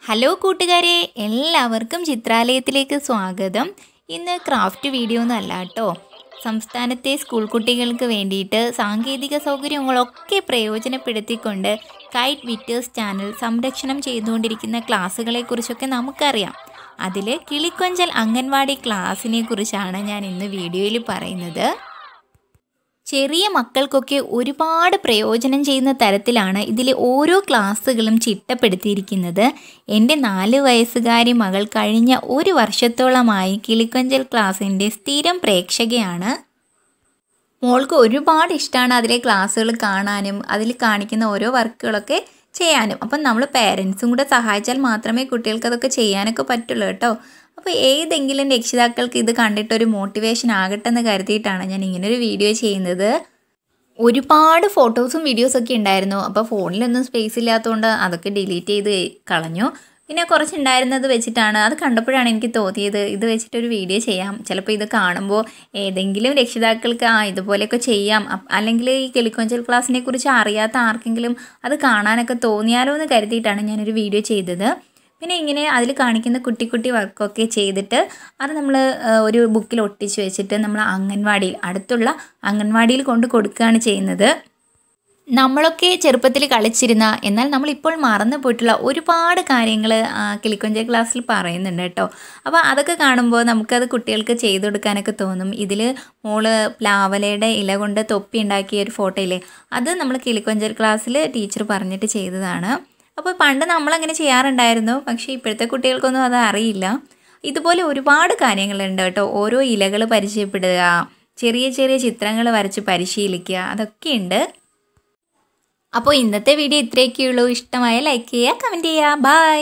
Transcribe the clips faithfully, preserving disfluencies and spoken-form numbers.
Hello കൂട്ടുകാരെ, എല്ലാവർക്കും ചിത്രാലയത്തിലേക്ക് സ്വാഗതം. ഇന്ന് ക്രാഫ്റ്റ് വീഡിയോ ഒന്നും അല്ല കേട്ടോ. സംസ്ഥാനത്തെ സ്കൂൾ കുട്ടികൾക്ക് വേണ്ടിയിട്ട് സാങ്കേതിക സൗകര്യങ്ങളൊക്കെ പ്രയോജനപ്പെടുത്തിക്കൊണ്ട് കൈറ്റ് വിറ്റേഴ്സ് ചാനൽ സംരക്ഷണം ചെയ്തുകൊണ്ടിരിക്കുന്ന ക്ലാസ്സുകളെക്കുറിച്ചൊക്കെ നമുക്കറിയാം. അതിൽ കിളിക്കൊഞ്ചൽ അംഗൻവാടി ക്ലാസ്സിനെ കുറിച്ചാണ് ഞാൻ ഇന്ന് വീഡിയോയിൽ പറയുന്നത്. ചെറിയ മക്കൾക്കൊക്കെ ഒരുപാട് പ്രയോജനം ചെയ്യുന്ന തരത്തിലാണ് ഇതിലെ ഓരോ ക്ലാസ്സുകളും ചിട്ടപ്പെടുത്തിയിരിക്കുന്നത്. എൻ്റെ നാല് വയസ്സുകാരി മകൾ കഴിഞ്ഞ ഒരു വർഷത്തോളമായി കിളിക്കൊഞ്ചൽ ക്ലാസ്സിൻ്റെ സ്ഥിരം പ്രേക്ഷകയാണ്. മോൾക്ക് ഒരുപാട് ഇഷ്ടമാണ് അതിലെ ക്ലാസ്സുകൾ കാണാനും അതിൽ കാണിക്കുന്ന ഓരോ വർക്കുകളൊക്കെ ചെയ്യാനും. അപ്പം നമ്മൾ പേരൻസും കൂടെ സഹായിച്ചാൽ മാത്രമേ കുട്ടികൾക്ക് അതൊക്കെ ചെയ്യാനൊക്കെ പറ്റുള്ളൂ കേട്ടോ. അപ്പോൾ ഏതെങ്കിലും രക്ഷിതാക്കൾക്ക് ഇത് കണ്ടിട്ടൊരു മോട്ടിവേഷൻ ആകട്ടെ എന്ന് കരുതിയിട്ടാണ് ഞാൻ ഇങ്ങനൊരു വീഡിയോ ചെയ്യുന്നത്. ഒരുപാട് ഫോട്ടോസും വീഡിയോസൊക്കെ ഉണ്ടായിരുന്നു. അപ്പോൾ ഫോണിലൊന്നും സ്പേസ് ഇല്ലാത്തതുകൊണ്ട് അതൊക്കെ ഡിലീറ്റ് ചെയ്ത് കളഞ്ഞു. പിന്നെ കുറച്ചുണ്ടായിരുന്നത് വെച്ചിട്ടാണ്, അത് കണ്ടപ്പോഴാണ് എനിക്ക് തോന്നിയത് ഇത് വെച്ചിട്ടൊരു വീഡിയോ ചെയ്യാം. ചിലപ്പോൾ ഇത് കാണുമ്പോൾ ഏതെങ്കിലും രക്ഷിതാക്കൾക്ക് ആ ഇതുപോലെയൊക്കെ ചെയ്യാം, അല്ലെങ്കിൽ ഈ കിളിക്കൊഞ്ചൽ ക്ലാസ്സിനെ കുറിച്ച് അറിയാത്ത ആർക്കെങ്കിലും അത് കാണാനൊക്കെ തോന്നിയാലോ എന്ന് കരുതിയിട്ടാണ് ഞാനൊരു വീഡിയോ ചെയ്തത്. പിന്നെ ഇങ്ങനെ അതിൽ കാണിക്കുന്ന കുട്ടി കുട്ടി വർക്കൊക്കെ ചെയ്തിട്ട് അത് നമ്മൾ ഒരു ബുക്കിൽ ഒട്ടിച്ച് വെച്ചിട്ട് നമ്മൾ അംഗൻവാടിയിൽ അടുത്തുള്ള അംഗൻവാടിയിൽ കൊണ്ട് കൊടുക്കുകയാണ് ചെയ്യുന്നത്. നമ്മളൊക്കെ ചെറുപ്പത്തിൽ കളിച്ചിരുന്ന എന്നാൽ നമ്മളിപ്പോൾ മറന്നു പോയിട്ടുള്ള ഒരുപാട് കാര്യങ്ങൾ കിളിക്കൊഞ്ചൽ ക്ലാസ്സിൽ പറയുന്നുണ്ട് കേട്ടോ. അപ്പോൾ അതൊക്കെ കാണുമ്പോൾ നമുക്കത് കുട്ടികൾക്ക് ചെയ്തു കൊടുക്കാനൊക്കെ തോന്നും. ഇതിൽ മോള് പ്ലാവലയുടെ ഇല കൊണ്ട് തൊപ്പി ഉണ്ടാക്കിയ ഒരു ഫോട്ടോ ഇല്ലേ, അത് നമ്മൾ കിളിക്കൊഞ്ചൽ ക്ലാസ്സിൽ ടീച്ചർ പറഞ്ഞിട്ട് ചെയ്തതാണ്. അപ്പോൾ പണ്ട് നമ്മളങ്ങനെ ചെയ്യാറുണ്ടായിരുന്നു, പക്ഷേ ഇപ്പോഴത്തെ കുട്ടികൾക്കൊന്നും അത് അറിയില്ല. ഇതുപോലെ ഒരുപാട് കാര്യങ്ങളുണ്ട് കേട്ടോ. ഓരോ ഇലകൾ പരിചയപ്പെടുക, ചെറിയ ചെറിയ ചിത്രങ്ങൾ വരച്ച് പരിശീലിക്കുക, അതൊക്കെയുണ്ട്. അപ്പോൾ ഇന്നത്തെ വീഡിയോ ഇത്രയൊക്കെയുള്ളൂ. ഇഷ്ടമായ ലൈക്ക് ചെയ്യുക, കമൻറ്റ് ചെയ്യുക. ബൈ.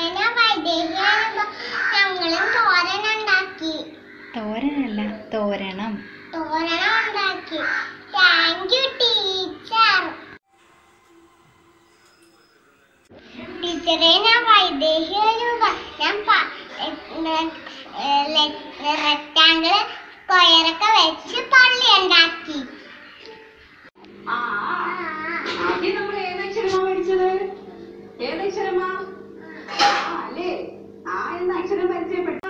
തോരനല്ല തോരണം. ടീച്ചറെ, ഞാൻ വൈദേഹി റെക്ടാങ്കിള് സ്ക്വയറൊക്കെ വെച്ച് പള്ളി ഉണ്ടാക്കി. നമ്മൾ ഏതക്ഷരമാ പഠിച്ചത്? ഏതക്ഷരമാ അല്ലേ? ആ എന്ന അക്ഷരം പരിചയപ്പെട്ട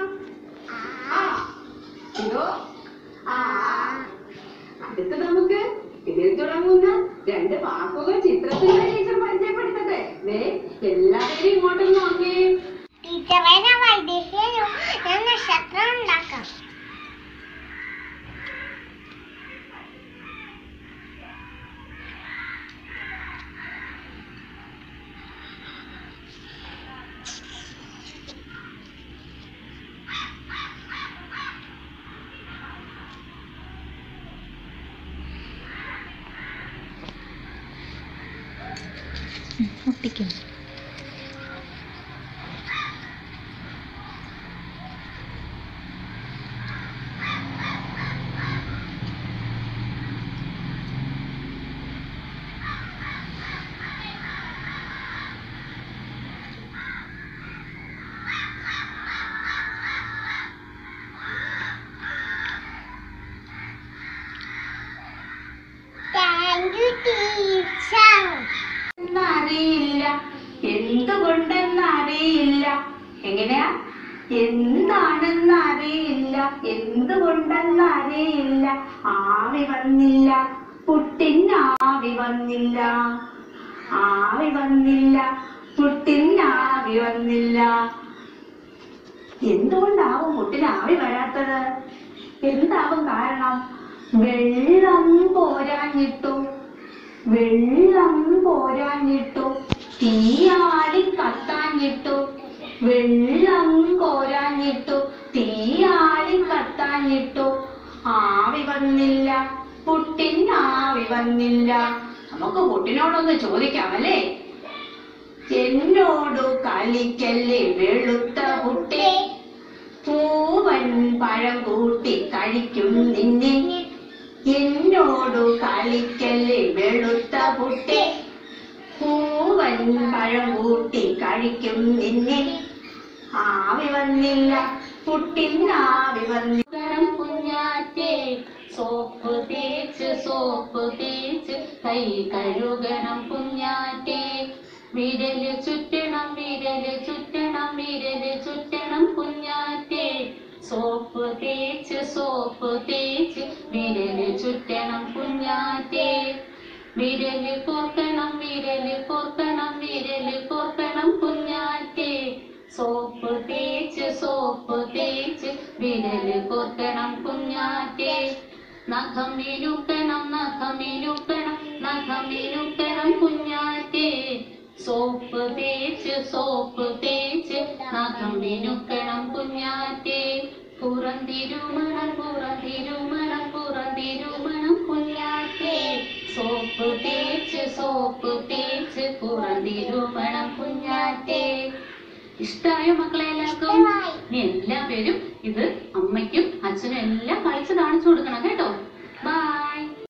ഇതോ ആ. അടുത്ത് നമുക്ക് ഇതിൽ തുടങ്ങുന്ന രണ്ട് വാക്കുകൾ ചിത്രത്തിലൂടെ ടീച്ചർ പരിചയപ്പെടുത്തട്ടെ. എല്ലാവരും ഇങ്ങോട്ടും നോക്കി. ടീച്ചറെ, ഞാൻ വൈദേഹി ഞാൻ നക്ഷത്രം ഉണ്ടാക്കാം. ഒട്ടിക്കും. Thank you teacher. അറിയില്ല, എന്തുകൊണ്ടെന്ന് അറിയില്ല. എങ്ങനെയാ? എന്താണെന്ന് അറിയില്ല, എന്തുകൊണ്ടെന്ന് അറിയില്ല. ആവി വന്നില്ല, പുട്ടിന് ആവി വന്നില്ല. ആവി വന്നില്ല, പുട്ടിന് ആവി വന്നില്ല. എന്തുകൊണ്ടാവും പുട്ടിന് ആവി വരാത്തത്? എന്താവും കാരണം? വെള്ളം പോരാഞ്ഞിട്ടു, വെള്ളം പോരാഞ്ഞിട്ടു, തീയാളി കത്താഞ്ഞിട്ടു. വെള്ളം പോരാഞ്ഞിട്ടു, തീയാളി കത്താഞ്ഞിട്ടു. ആവി വന്നില്ല, പുട്ടിന് ആവി വന്നില്ല. നമുക്ക് പുട്ടിനോടൊന്ന് ചോദിക്കാമല്ലേ? എന്നോടു കളിക്കല്ലേ വെളുത്ത പുട്ടേ, പൂവൻ പഴം കൂട്ടി കഴിക്കും നിന്നെ. എന്നോടു കളിക്കല്ലേ വെളുത്ത പുട്ടേ, പൂവൻ പഴം കൂട്ടി കഴിക്കും നിന്നെ. ആവി വന്നില്ല, പുട്ടിന് ആവി വന്നില്ല. കുഞ്ഞാറ്റേ, സോപ്പ് തേച്ച് സോപ്പ് തേച്ച് കൈ കഴുകണം കുഞ്ഞാറ്റേ. വിരല് ചുറ്റണം വിരല് ചുറ്റണം വിരല് ചുറ്റണം കുഞ്ഞാറ്റേ. സോപ്പ് തേച്ച് സോപ്പ് തേച്ച് വിരല് ചുറ്റണം കുഞ്ഞാറ്റേ. വിരല് കോർക്കണം വിരല് കോർക്കണം വിരല് കോർക്കണം കുഞ്ഞാറ്റേ. സോപ്പ് തേച്ച് സോപ്പ് തേച്ച് വിരല് കോർക്കണം കുഞ്ഞാറ്റേ. നഖം മിനുക്കണം നഖം മിനുക്കണം നഖം മിനുക്കണം കുഞ്ഞാറ്റേ. സോപ്പ് തേച്ച് സോപ്പ് തേച്ച് നഖം മിനുക്കണം കുഞ്ഞാറ്റേ. പുറന്തിരുമണം പുറന്തിരുമണം പുറന്തിരുമണം കുഞ്ഞാറ്റേ. സോപ്പ് തേച്ച് സോപ്പ് തേച്ച് പുറന്തിരുമണം കുഞ്ഞാറ്റേ. ഇഷ്ടായോ മക്കളെ എല്ലാവർക്കും? ഇനി എല്ലാ പേരും ഇത് അമ്മയ്ക്കും അച്ഛനും എല്ലാം കളിച്ച് കാണിച്ചു കൊടുക്കണം കേട്ടോ. ബൈ.